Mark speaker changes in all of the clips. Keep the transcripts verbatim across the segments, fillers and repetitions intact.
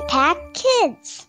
Speaker 1: Impact Kids.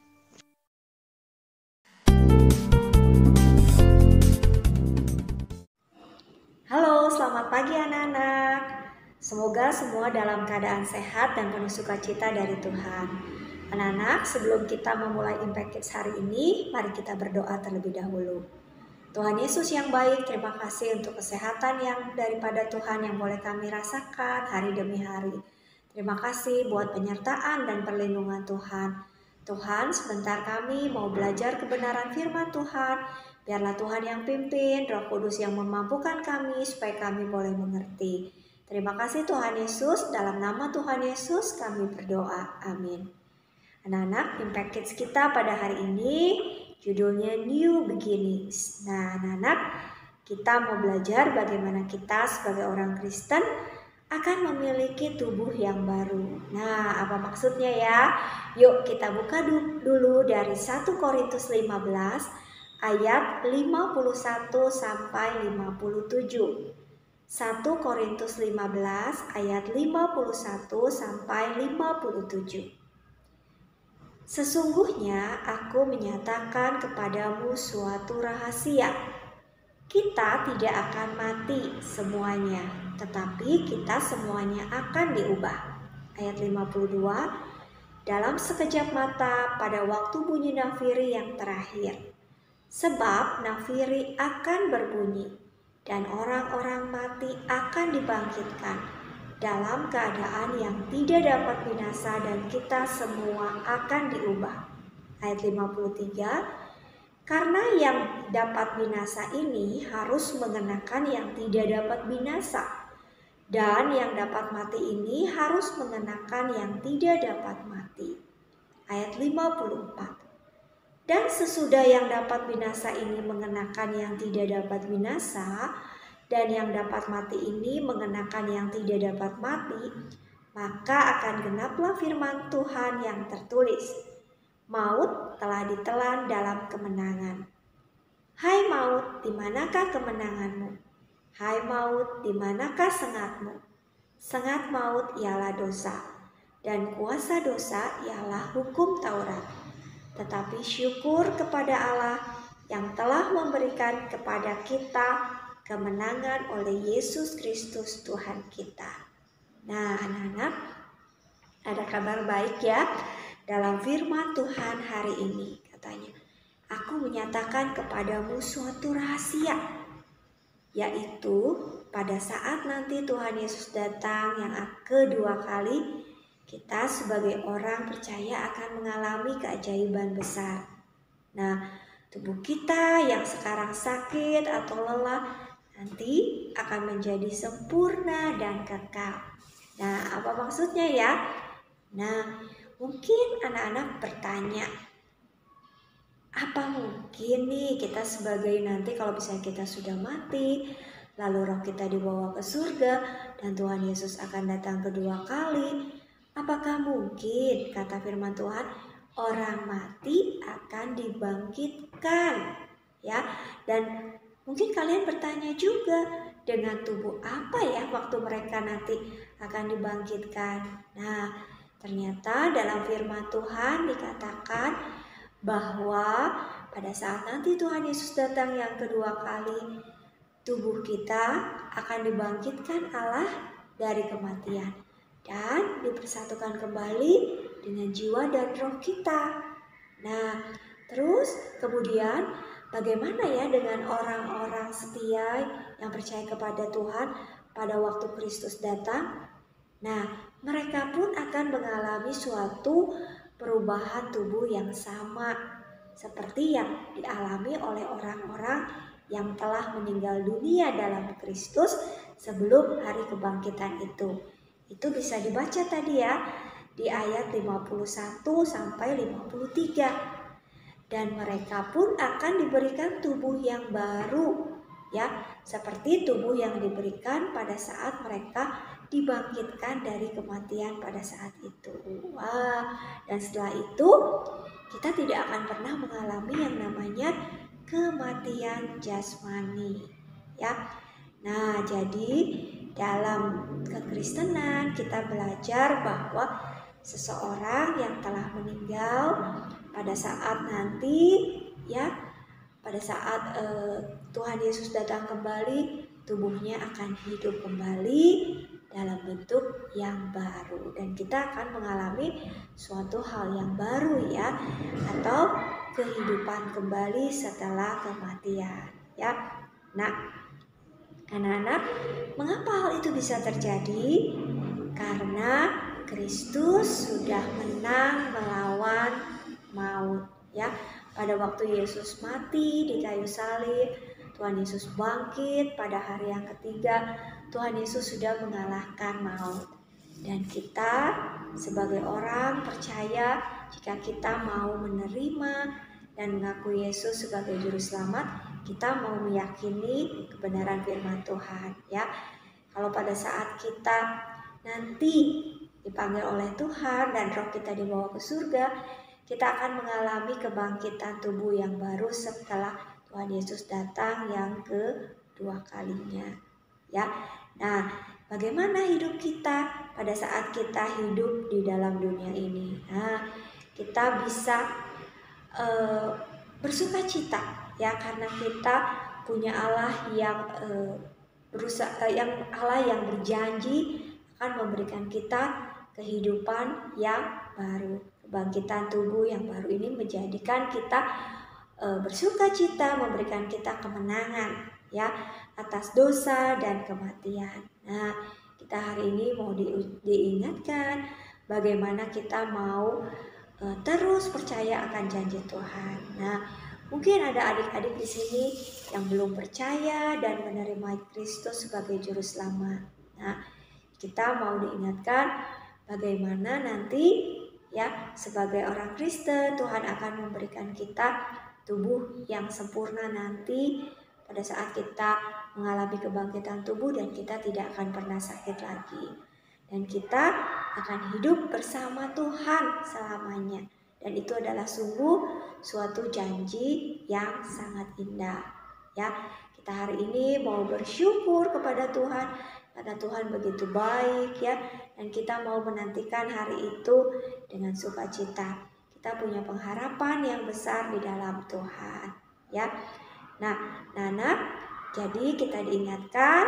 Speaker 2: Halo, selamat pagi anak-anak. Semoga semua dalam keadaan sehat dan penuh sukacita dari Tuhan. Anak-anak, sebelum kita memulai Impact Kids hari ini, mari kita berdoa terlebih dahulu. Tuhan Yesus yang baik, terima kasih untuk kesehatan yang daripada Tuhan yang boleh kami rasakan hari demi hari. Terima kasih buat penyertaan dan perlindungan Tuhan. Tuhan, sebentar kami mau belajar kebenaran firman Tuhan. Biarlah Tuhan yang pimpin, Roh Kudus yang memampukan kami supaya kami boleh mengerti. Terima kasih Tuhan Yesus, dalam nama Tuhan Yesus kami berdoa. Amin. Anak-anak, Impact Kids kita pada hari ini judulnya New Beginnings. Nah, anak-anak, kita mau belajar bagaimana kita sebagai orang Kristen akan memiliki tubuh yang baru. Nah, apa maksudnya ya? Yuk kita buka dulu dari satu Korintus lima belas ayat lima puluh satu sampai lima puluh tujuh. satu Korintus lima belas ayat lima puluh satu sampai lima puluh tujuh. Sesungguhnya aku menyatakan kepadamu suatu rahasia. Kita tidak akan mati semuanya, tetapi kita semuanya akan diubah. Ayat lima puluh dua, dalam sekejap mata pada waktu bunyi nafiri yang terakhir. Sebab nafiri akan berbunyi, dan orang-orang mati akan dibangkitkan dalam keadaan yang tidak dapat binasa, dan kita semua akan diubah. Ayat lima puluh tiga, karena yang dapat binasa ini harus mengenakan yang tidak dapat binasa, dan yang dapat mati ini harus mengenakan yang tidak dapat mati. Ayat lima puluh empat, dan sesudah yang dapat binasa ini mengenakan yang tidak dapat binasa, dan yang dapat mati ini mengenakan yang tidak dapat mati, maka akan genaplah firman Tuhan yang tertulis, maut telah ditelan dalam kemenangan. Hai maut, di manakah kemenanganmu? Hai maut, di manakah sengatmu? Sengat maut ialah dosa, dan kuasa dosa ialah hukum Taurat. Tetapi syukur kepada Allah yang telah memberikan kepada kita kemenangan oleh Yesus Kristus Tuhan kita. Nah, anak-anak, ada kabar baik ya. Dalam firman Tuhan hari ini katanya, aku menyatakan kepadamu suatu rahasia, yaitu pada saat nanti Tuhan Yesus datang yang kedua kali, kita sebagai orang percaya akan mengalami keajaiban besar. Nah, tubuh kita yang sekarang sakit atau lelah nanti akan menjadi sempurna dan kekal. Nah, apa maksudnya ya? Nah, mungkin anak-anak bertanya, apa mungkin nih kita sebagai nanti kalau misalnya kita sudah mati, lalu roh kita dibawa ke surga dan Tuhan Yesus akan datang kedua kali, apakah mungkin, kata firman Tuhan, orang mati akan dibangkitkan? Ya, dan mungkin kalian bertanya juga, dengan tubuh apa ya waktu mereka nanti akan dibangkitkan? Nah, ternyata dalam firman Tuhan dikatakan bahwa pada saat nanti Tuhan Yesus datang yang kedua kali, tubuh kita akan dibangkitkan Allah dari kematian dan dipersatukan kembali dengan jiwa dan roh kita. Nah, terus kemudian bagaimana ya dengan orang-orang setia yang percaya kepada Tuhan pada waktu Kristus datang? Nah, mereka pun akan mengalami suatu perubahan tubuh yang sama seperti yang dialami oleh orang-orang yang telah meninggal dunia dalam Kristus sebelum hari kebangkitan itu. Itu bisa dibaca tadi ya di ayat lima puluh satu sampai lima puluh tiga. Dan mereka pun akan diberikan tubuh yang baru, ya, seperti tubuh yang diberikan pada saat mereka dibangkitkan dari kematian pada saat itu. Wah, dan setelah itu kita tidak akan pernah mengalami yang namanya kematian jasmani, ya. Nah, jadi dalam kekristenan kita belajar bahwa seseorang yang telah meninggal pada saat nanti ya pada saat eh, Tuhan Yesus datang kembali, tubuhnya akan hidup kembali dalam bentuk yang baru dan kita akan mengalami suatu hal yang baru ya, atau kehidupan kembali setelah kematian ya. Nah, anak-anak, mengapa hal itu bisa terjadi? Karena Kristus sudah menang melawan maut ya. Pada waktu Yesus mati di kayu salib, Tuhan Yesus bangkit pada hari yang ketiga. Tuhan Yesus sudah mengalahkan maut. Dan kita sebagai orang percaya, jika kita mau menerima dan mengakui Yesus sebagai juru selamat, kita mau meyakini kebenaran firman Tuhan ya. Kalau pada saat kita nanti dipanggil oleh Tuhan dan roh kita dibawa ke surga, kita akan mengalami kebangkitan tubuh yang baru setelah Tuhan Yesus datang yang kedua kalinya ya. Nah, bagaimana hidup kita pada saat kita hidup di dalam dunia ini? Nah, kita bisa uh, bersuka cita ya, karena kita punya Allah yang uh, berusaha, uh, yang Allah yang berjanji akan memberikan kita kehidupan yang baru. Kebangkitan tubuh yang baru ini menjadikan kita uh, bersuka cita, memberikan kita kemenangan ya atas dosa dan kematian. Nah, kita hari ini mau di, diingatkan bagaimana kita mau uh, terus percaya akan janji Tuhan. Nah, mungkin ada adik-adik di sini yang belum percaya dan menerima Kristus sebagai juru selamat. Nah, kita mau diingatkan bagaimana nanti ya sebagai orang Kristen Tuhan akan memberikan kita tubuh yang sempurna nanti pada saat kita mengalami kebangkitan tubuh dan kita tidak akan pernah sakit lagi. Dan kita akan hidup bersama Tuhan selamanya. Dan itu adalah sungguh suatu janji yang sangat indah. Ya, kita hari ini mau bersyukur kepada Tuhan karena Tuhan begitu baik ya. Dan kita mau menantikan hari itu dengan sukacita. Kita punya pengharapan yang besar di dalam Tuhan. Ya. Nah, Nana, jadi kita diingatkan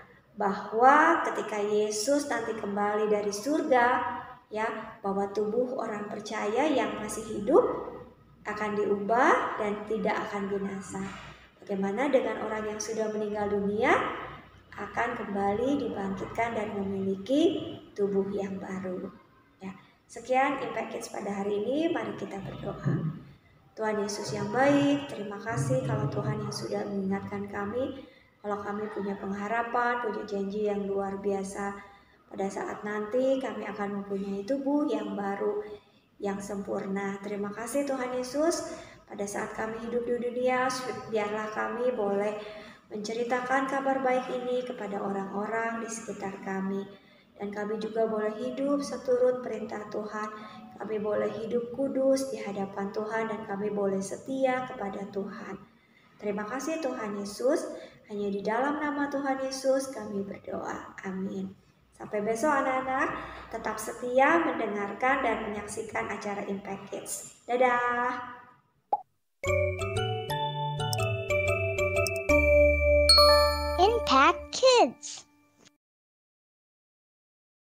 Speaker 2: bahwa ketika Yesus nanti kembali dari surga, ya, bahwa tubuh orang percaya yang masih hidup akan diubah dan tidak akan binasa. Bagaimana dengan orang yang sudah meninggal dunia akan kembali dibangkitkan dan memiliki tubuh yang baru. Ya, sekian Impact Kids pada hari ini. Mari kita berdoa. Tuhan Yesus yang baik, terima kasih kalau Tuhan yang sudah mengingatkan kami, kalau kami punya pengharapan, punya janji yang luar biasa. Pada saat nanti kami akan mempunyai tubuh yang baru, yang sempurna. Terima kasih Tuhan Yesus, pada saat kami hidup di dunia, biarlah kami boleh menceritakan kabar baik ini kepada orang-orang di sekitar kami. Dan kami juga boleh hidup seturut perintah Tuhan. Kami boleh hidup kudus di hadapan Tuhan dan kami boleh setia kepada Tuhan. Terima kasih Tuhan Yesus. Hanya di dalam nama Tuhan Yesus kami berdoa. Amin. Sampai besok anak-anak. Tetap setia mendengarkan dan menyaksikan acara Impact Kids. Dadah.
Speaker 1: Impact Kids.